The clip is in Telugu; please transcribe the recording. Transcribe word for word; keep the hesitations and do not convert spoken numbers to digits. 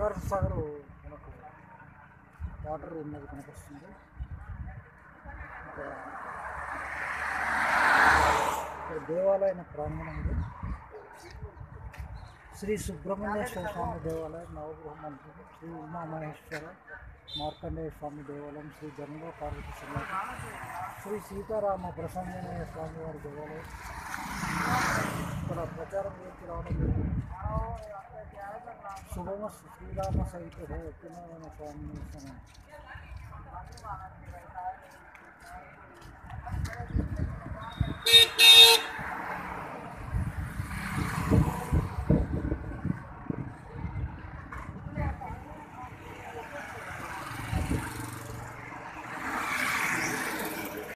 నాగార్జునసాగర్ మనకు వాటర్ ఉన్నది కనిపిస్తుంది. ఇక్కడ దేవాలయం ప్రాంగణం ఇది. శ్రీ సుబ్రహ్మణ్యేశ్వర స్వామి దేవాలయం, నవగృహ మంత్రులు, శ్రీ ఉమామహేశ్వర మార్కండేయ స్వామి దేవాలయం, శ్రీ గంగా పార్వతి సమేత శ్రీ సీతారామ ప్రసన్నయ్య స్వామి వారి దేవాలయం. ఇక్కడ ప్రచారం గురించి రావడం జరిగింది. శుభమ శ్రీరామ సహిత సత్యనారాయణ స్వామి సమయం.